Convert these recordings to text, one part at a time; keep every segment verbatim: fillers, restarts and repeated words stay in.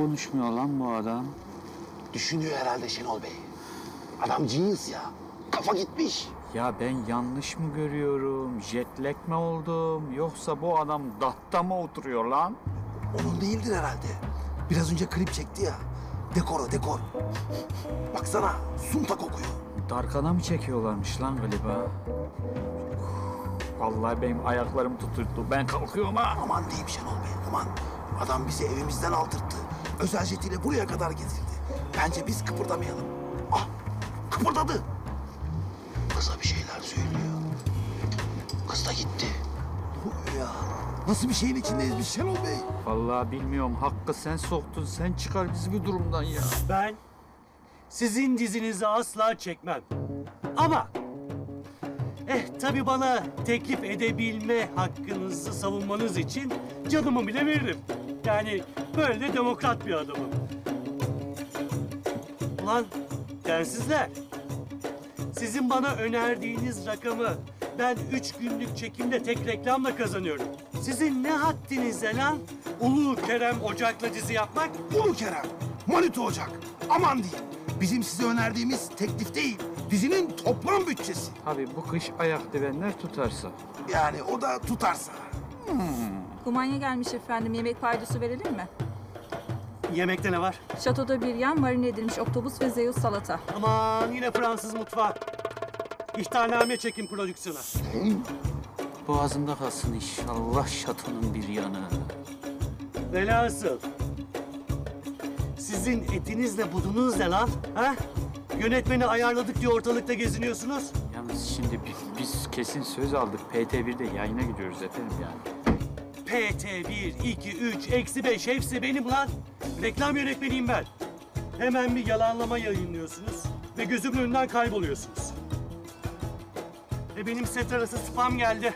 konuşmuyor lan bu adam? Düşünüyor herhalde Şenol Bey. Adam genius ya. Kafa gitmiş. Ya ben yanlış mı görüyorum? Jetlag mi oldum? Yoksa bu adam datta mı oturuyor lan? Onun değildir herhalde. Biraz önce klip çekti ya. Dekor o, dekor. Baksana, sunta kokuyor. Darkana mı çekiyorlarmış lan galiba? Vallahi benim ayaklarım tutuldu. Ben kalkıyorum ha. Aman diyeyim Şenol Bey, aman. Adam bizi evimizden aldırttı. Özel jetiyle buraya kadar getirdi. Bence biz kıpırdamayalım. Ah, kıpırdadı. Kıza bir şeyler söylüyor. Kız da gitti. Bu ya. Nasıl bir şeyin içindeyiz biz Şenol Bey? Vallahi bilmiyorum. Hakkı sen soktun. Sen çıkar bizi bu durumdan ya. Ben sizin dizinizi asla çekmem. Ama eh tabii bana teklif edebilme hakkınızı savunmanız için canımı bile veririm. Yani böyle de demokrat bir adamım. Ulan densizler. Sizin bana önerdiğiniz rakamı ben üç günlük çekimde tek reklamla kazanıyorum. Sizin ne haddinize lan? Ulu Kerem Ocak'la dizi yapmak? Ulu Kerem, Manito Ocak. Aman diyeyim. Bizim size önerdiğimiz teklif değil, dizinin toplam bütçesi. Tabii bu kış ayak divenler tutarsa. Yani o da tutarsa. Kumanya gelmiş efendim. Yemek paydosu verelim mi? Yemekte ne var? Şatoda bir yan marine edilmiş oktopus ve Zeus salata. Aman yine Fransız mutfağı. İhtarname çekin prodüksiyona. Boğazımda kalsın inşallah şatonun bir yanı. Velhasıl. Sizin etinizle budunuz ne lan? Ha? Yönetmeni ayarladık diye ortalıkta geziniyorsunuz. Yalnız şimdi biz, biz kesin söz aldık. P T bir'de yayına gidiyoruz efendim yani. P T bir, iki, üç, eksi beş hepsi benim lan. Reklam yönetmeniyim ben. Hemen bir yalanlama yayınlıyorsunuz ve gözümün önünden kayboluyorsunuz. Ve benim set arası spam geldi.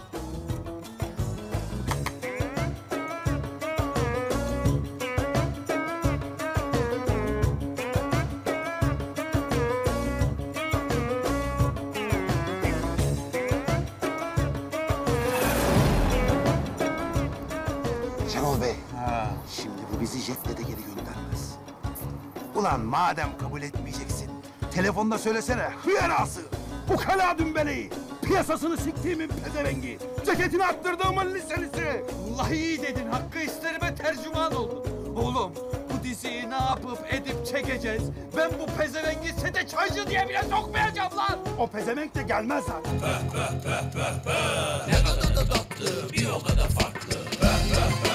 Şenol Bey, şimdi bu bizi jetle de geri göndermez. Ulan madem kabul etmeyeceksin, telefonda söylesene hıyarası, ukala dümbeleyi, piyasasını siktiğimin pezevengi, ceketini attırdığımın liselisi. Vallahi iyi dedin. Hakkı isterime tercüman oldun. Oğlum bu diziyi ne yapıp edip çekeceğiz? Ben bu pezevengi sete çaycı diye bile sokmayacağım lan. O pezevenk de gelmez zaten. Ne kadar da tatlı, bir o kadar farklı.